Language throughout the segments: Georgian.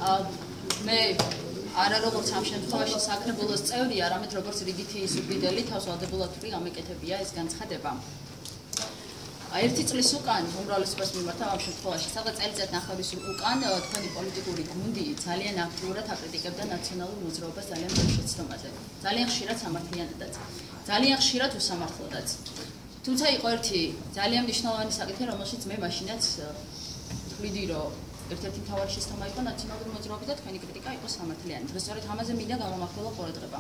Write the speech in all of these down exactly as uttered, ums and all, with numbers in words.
მე არა როგორც ამ შემთხვევაში საკრებულოს წევრი, არამედ როგორც რიგითი სუბიდელი თავსავადებულად ვთქვი, გამეკეთებია ეს განცხადება. ერთი წლის უკან უმრავლესობას მიმართავ ამ შემთხვევაში, სადღაც წელიწად ნახევრის უკან თქვენი პოლიტიკური გუნდი ძალიან აქტიურად აკრიტიკებდა ნაციონალურ მოძრაობას ძალიან ბევრ შეცდომაზე. ძალიან ხშირად სამართლიანადაც, ძალიან ხშირად უსამართლოდაც. თუმცა იყო ერთი ძალიან მნიშვნელოვანი საკითხი, რომელშიც მე მაშინაც ვთვლიდი, რომ ერთ-ერთი მთავარი შეცდომა იყო ნაციონალური მოძრაობის და თქვენი კრიტიკა იყო სამართლიანი. დღეს სწორედ ამაზე მინდა გავამახვილო ყურადღება.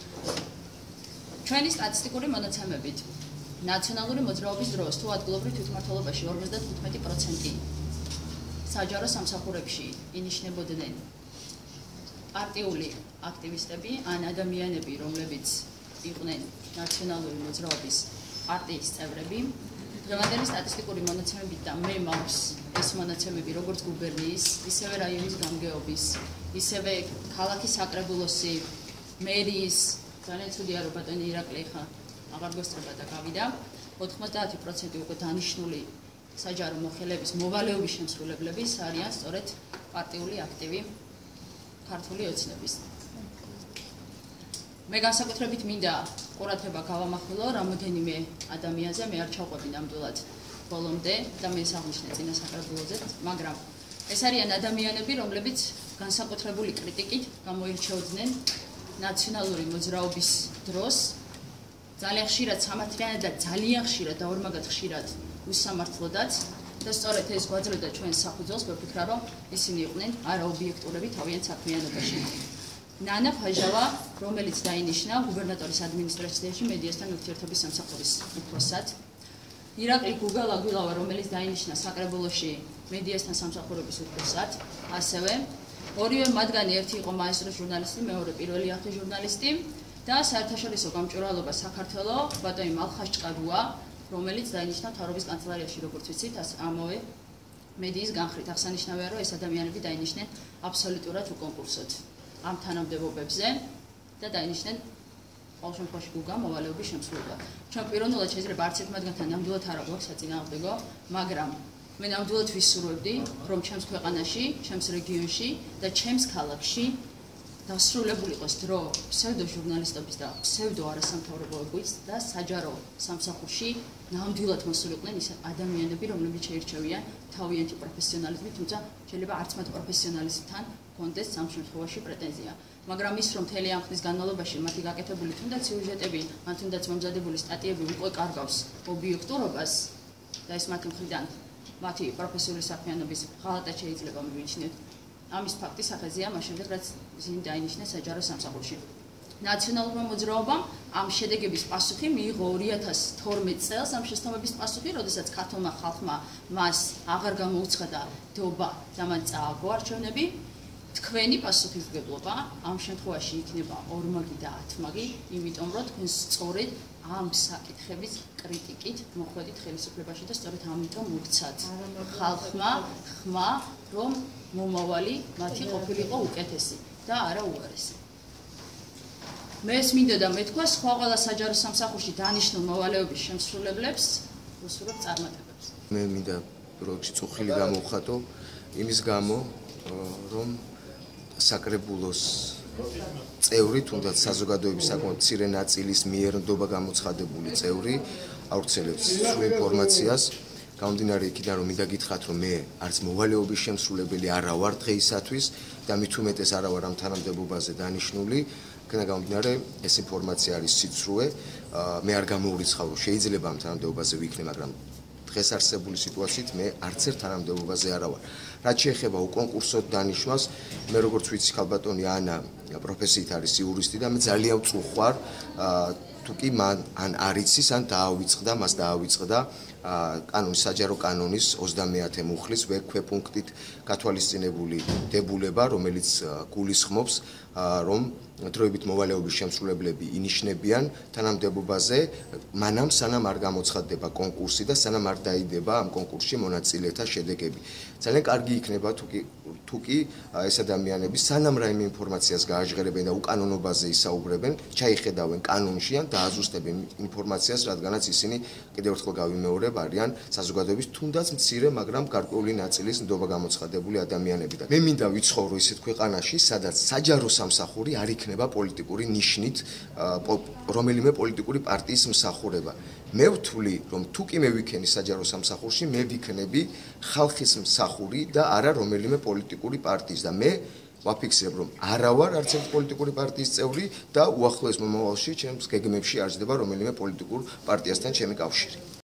ჩვენი სტატისტიკური მონაცემებით ნაციონალური მოძრაობის დროს თუ ადგილობრივ თვითმმართველობაში ორმოცდათხუთმეტი პროცენტი საჯარო სამსახურებში ინიშნებოდნენ პარტიული აქტივისტები ან ადამიანები, რომლებიც იყვნენ ნაციონალური მოძრაობის პარტიის წევრები. დღევანდელი სტატისტიკური მონაცემებით და მე მაქვს ეს მონაცემები როგორც გუბერნიის, ისევე რაიონის გამგეობის, ისევე ქალაქის საკრებულოსი, მერიის, ძალიან ცუდია რომ ბატონი ირაკლი ხა აღარ გესწრება და გავიდა. ოთხმოცდაათი პროცენტი უკვე დანიშნული საჯარო მოხელეების მოვალეობის შემსრულებლების არიან სწორედ პარტიული აქტივი ქართული ოცნების. მე განსაკუთრებით მინდა ყურადღება გავამახვილო რამოდენიმე ადამიანზე, მე არ ჩავყვები ნამდვილად ბოლომდე და მე საღვნიშნე წინა საკრებულოზე, მაგრამ ეს არიან ადამიანები, რომლებიც განსაკუთრებული კრიტიკით გამოირჩეოდნენ ნაციონალური მოძრაობის დროს. ძალიან ხშირად სამართლიანად და ძალიან ხშირად და ორმაგად ხშირად უსამართლოდაც და სწორედ ეს გვაძლევდა ჩვენს საფუძველს, ვფიქრობ, რომ ისინი იყვნენ არაობიექტურები თავიანთ საქმიანობაში. ნანა ფაჟავა, რომელიც დაინიშნა გუბერნატორის ადმინისტრაციაში მედიასთან ურთიერთობის სამსახურის უფროსად. ირაკლი გუგალა-გულავა, რომელიც დაინიშნა საკრებულოში მედიასთან სამსახურების უფროსად, ასევე ორივე მათგანი ერთი იყო მაესტრო ჟურნალისტი, მეორე პირველი ახალი ჟურნალისტი და საერთაშორისო გამჭვირვალობა საქართველოს ბატონი მალხაშ-ჭყაბუა, რომელიც დაინიშნა მთავრობის კანცელარიაში, როგორც ვიცით, ამავე მედიის განხრით. აღსანიშნავია, რომ ეს ადამიანები დაინიშნენ აბსოლუტურად უკონკურსოდ ამ თანამდებობებზე და დაინიშნენ ყოველ შემთხვევაში გუგა მოვალეობის შემსრულებლად. ჩვენ პიროვნულად შეიძლება არც ერთ მათგანთან ნამდვილად არ აღვაქვს საწინააღმდეგო, მაგრამ მე ნამდვილად ვისურვებდი, რომ ჩემს ქვეყანაში, ჩემს რეგიონში და ჩემს ქალაქში დასრულებული იყოს დრო ფსევდო ჟურნალისტობის და ფსევდო არასამთავრობოების და საჯარო სამსახურში ნამდვილად მოსულიყვნენ ის ადამიანები, რომლებიც შეირჩევიან თავიანთი პროფესიონალიზმით, თუმცა შეიძლება არც მათ პროფესიონალიზმთან კონდეს ამ შემთხვევაში პრეტენზია. მაგრამ ის რომ მთელი ამ ხნის განმავლობაში მათი გაკეთებული თუნდაც სიუჟეტები, ან თუნდაც მომზადებული სტატიები უკვე კარგავს ობიექტურობას და ეს მათი მხრიდან მათი პროფესიული საქმიანობის ღალატად შეიძლება მივიჩნიოთ. ამის ფაქტი სახეზეა მას შემდეგ, რაც ისინი დაინიშნეს საჯარო სამსახურში. ნაციონალურმა მოძრაობამ ამ შედეგების პასუხი მიიღო ორი ათას თორმეტ წელს ამ შეცდომების პასუხი, როდესაც ქართულმა ხალხმა მას აღარ გამოუცხადა დობა და მან წააგო არჩევნები. თქვენი პასუხისმგებლობა ამ შემთხვევაში იქნება ორმაგი და ათმაგი, იმიტომ რომ თქვენ სწორედ ამ საკითხების კრიტიკით მოხვედით ხელისუფლებაში და სწორედ ამიტომ მოგცათ ხალხმა ხმა, რომ მომავალი მათი ყოფილიყო უკეთესი და არა უარესი. მე ეს მინდოდა მეთქვა სხვა ყველა საჯარო სამსახურში დანიშნულ მოვალეობის შემსრულებლებს უსურვებ წარმატებებს. მე მინდა პროექტში წუხილი გამოვხატო იმის გამო, რომ საკრებულოს წევრი, თუნდაც საზოგადოების საკმაოდ მცირე ნაწილის მიერ ნდობა გამოცხადებული წევრი ავრცელებს სრულ ინფორმაციას. გამომდინარე იქიდან, რომ მინდა გითხრათ, რომ მე არც მოვალეობის შემსრულებელი არა ვარ დღეისათვის და მით უმეტეს არა ვარ ამ თანამდებობაზე დანიშნული. იქიდან გამომდინარე, ეს ინფორმაცია არის სიცრუე. მე არ გამოურიცხავ, რომ შეიძლება ამ თანამდებობაზე ვიქნე, მაგრამ დღეს არსებული სიტუაციით მე არც ერთ თანამდებობაზე არა ვარ. რაც შეეხება უკონკურსოდ დანიშნვას, მე როგორც ვიცი, ქალბატონი ანა პროფესიით არის იურისტი და მე ძალიან ვწუხვარ, თუ კი მან ან არ იცის, ან დაავიწყდა, მას დაავიწყდა კანონის საჯარო კანონის ოცდამეათე მუხლის ვექვეპუნქტით გათვალისწინებული დებულება, რომელიც გულისხმობს, რომ დროებით მოვალეობის შემსრულებლები ინიშნებიან თანამდებობაზე, მანამ სანამ არ გამოცხადდება კონკურსი და სანამ არ დაიდება ამ კონკურსში მონაწილეთა შედეგები. ძალიან კარგი იქნება თუ თუ კი ეს ადამიანები სანამ რაიმე ინფორმაციას გააჟღერებენ და უკანონობაზე ისაუბრებენ, ჩაიხედავენ კანონში ან დააზუსტებენ ინფორმაციას, რადგანაც ისინი კიდევ ერთხელ გავიმეორებ, არიან საზოგადოების თუნდაც მცირე, მაგრამ გარკვეული ნაწილის ნდობა გამოცხადებული ადამიანები და მე მინდა ვიცხოვრო ისეთ ქვეყანაში, სადაც საჯარო სამსახური არ იქნება პოლიტიკური ნიშნით, რომელიმე პოლიტიკური პარტიის მსახურება. მე ვთვლი, რომ თუ კი მე ვიქენი საჯარო სამსახურში, მე ვიქნები ხალხის მსახური და არა რომელიმე პოლიტიკური პარტიის და მე ვაფიქსირებ, რომ არა ვარ არც ერთი პოლიტიკური პარტიის წევრი და უახლოეს მომავალში ჩემს გეგმებში არ ჯდება რომელიმე პოლიტიკურ პარტიასთან ჩემი კავშირი.